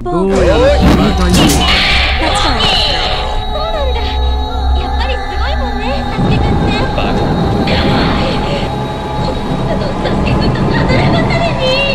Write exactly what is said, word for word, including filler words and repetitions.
どうやら君みたいに。 そうなんだ。やっぱりすごいもんね、サスケくんって。やばい。こんなのサスケくんと離れ離れに。